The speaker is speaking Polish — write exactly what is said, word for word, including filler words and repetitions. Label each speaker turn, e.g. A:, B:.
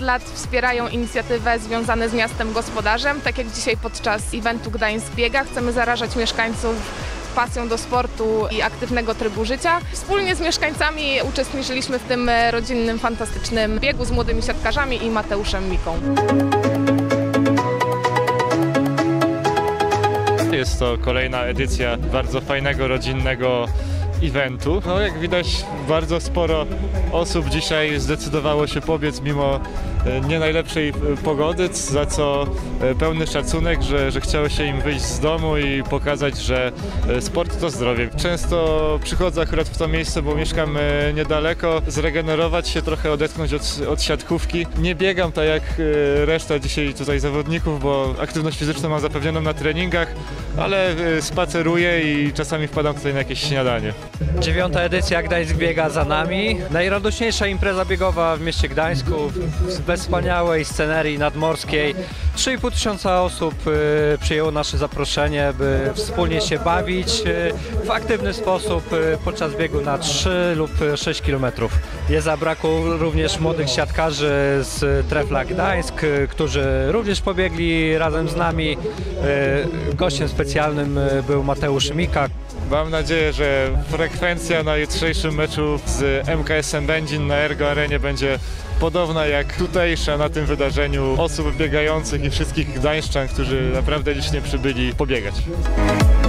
A: lat wspierają inicjatywę związane z miastem gospodarzem. Tak jak dzisiaj podczas eventu Gdańsk Biega chcemy zarażać mieszkańców pasją do sportu i aktywnego trybu życia. Wspólnie z mieszkańcami uczestniczyliśmy w tym rodzinnym, fantastycznym biegu z młodymi siatkarzami i Mateuszem Miką.
B: Jest to kolejna edycja bardzo fajnego, rodzinnego eventu. No, jak widać, bardzo sporo osób dzisiaj zdecydowało się pobiec mimo nie najlepszej pogody, za co pełny szacunek, że, że chciało się im wyjść z domu i pokazać, że sport to zdrowie. Często przychodzę akurat w to miejsce, bo mieszkam niedaleko, zregenerować się, trochę odetchnąć od, od siatkówki. Nie biegam tak jak reszta dzisiaj tutaj zawodników, bo aktywność fizyczną mam zapewnioną na treningach, ale spaceruję i czasami wpadam tutaj na jakieś śniadanie.
C: Dziewiąta edycja Gdańsk Biega za nami. Najradośniejsza impreza biegowa w mieście Gdańsku, we wspaniałej scenerii nadmorskiej. trzy i pół tysiąca osób y, przyjęło nasze zaproszenie, by wspólnie się bawić y, w aktywny sposób y, podczas biegu na trzy lub sześć kilometrów. Nie zabrakło również młodych siatkarzy z Trefla Gdańsk, y, którzy również pobiegli razem z nami. Y, gościem specjalnym y, był Mateusz Mika.
B: Mam nadzieję, że frekwencja na jutrzejszym meczu z M K S-em Będzin na Ergo Arenie będzie podobna jak tutejsza na tym wydarzeniu osób biegających i wszystkich gdańszczan, którzy naprawdę licznie przybyli pobiegać.